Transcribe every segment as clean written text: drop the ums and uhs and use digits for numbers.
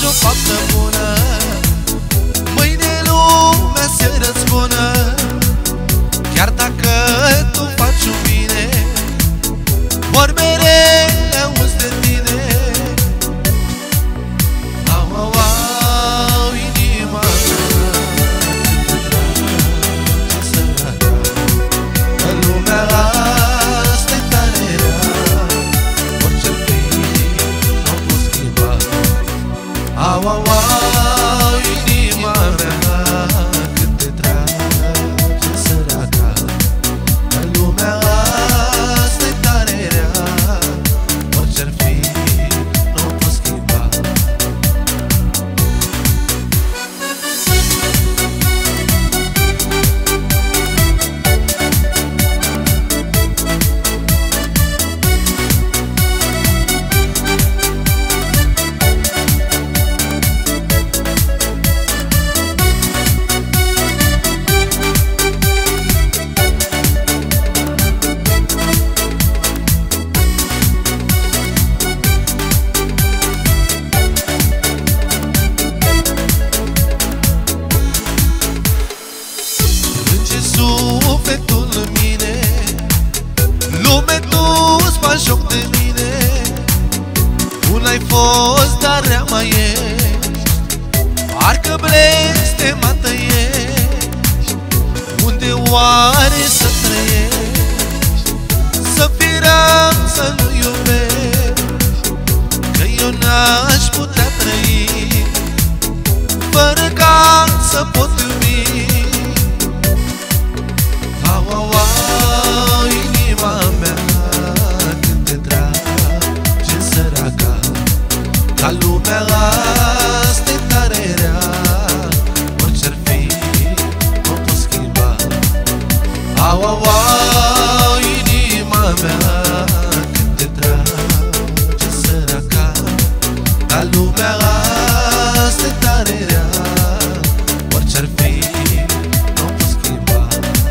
o faptă bună, mâine lumea se răzbună. Chiar dacă tu faci un bine, vor mereu auzi de tine. Au, au, au, inima ce săracă, că lumea asta-i tare rea. Orice-ar fi, n-o pot schimba. Au, au, au, inima mea cât te trage săraca, că lumea asta-i tare rea. Orice-ar fi, n-o pot schimba. Plânge sufletul în mine, lume, tu-ți faci joc de mine. Bun ai fost, dar rea mai ești, parcă blestemată ești. Unde oare să trăiești, să fii rău, să nu iubești? Că eu n-aș putea trăi fără ca să pot iubi. Au, au, au, inima mea când te trage săraca, ca lumea asta-i tare rea. Orice-ar fi, n-o pot schimba. Au, au, au, inima mea când te trage săraca, ca lumea asta-i tare rea. Orice-ar fi, n-o pot schimba.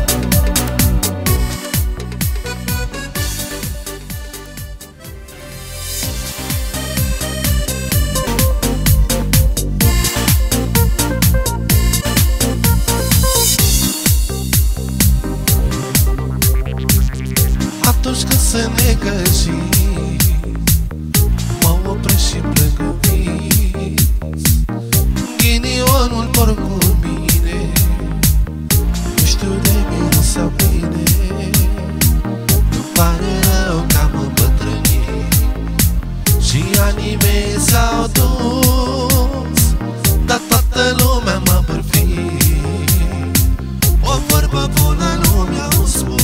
Atunci când se negăși, mă opresc și plâng în vis. Ghinionul mor cu mine, nu știu de bine sau bine. Îmi pare rău că am îmbătrânit și anii mei s-au dus, dar toată lumea m-a bârfit. O vorbă bună nu mi-au spus.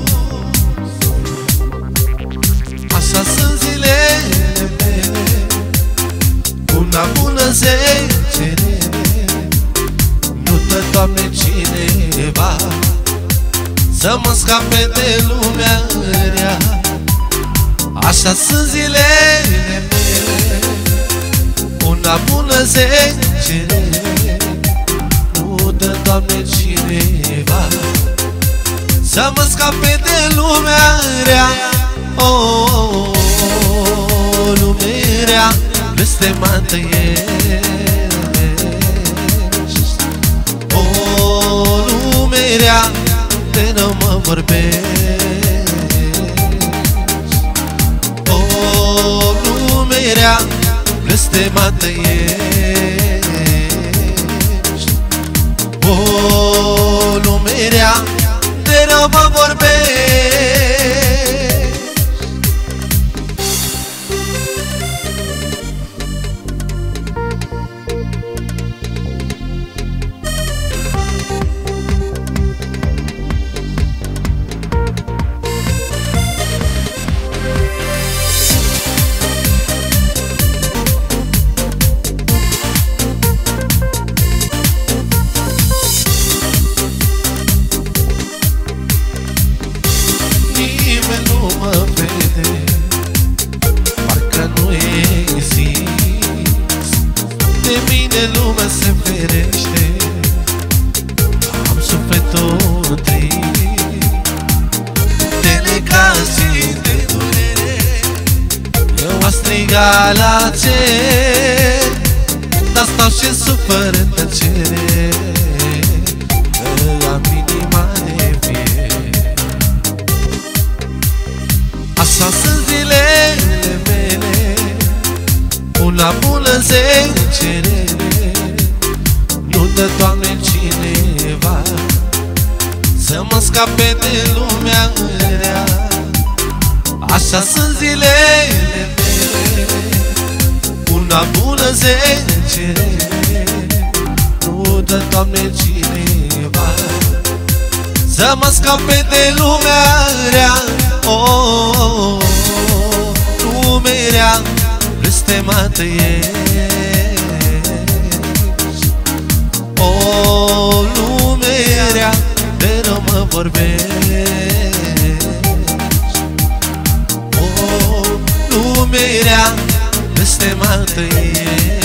Așa sunt zilele mele, una bună 10 rele. Nu dă, Doamne, cineva să mă scape de lumea rea. Așa sunt zilele mele, una bună 10 rele. Nu dă, Doamne, cineva să mă scape de lumea rea. Oh, oh, oh, lume rea, blestemată ești. Oh, lume rea, de nu mă vorbești. Oh, lume rea, blestemată ești. Oh, lume rea, de nu mă vorbești. Lumea se ferește, am sufletul trist, de necaz și de durere. Eu a strigat la cer, și sufăr în tăcere, că am inima de fier. Așa sunt zilele mele, una bună zecere, nu dă, Doamne, cineva să mă scape de lumea rea. Așa sunt zilele mele, una bună zecere, nu dă, Doamne, cineva să mă scape de lumea rea. Oh, lumea rea, blestemată ești. Oh, lumea rea, de rău mă vorbești. Oh, lumea rea, blestemată ești.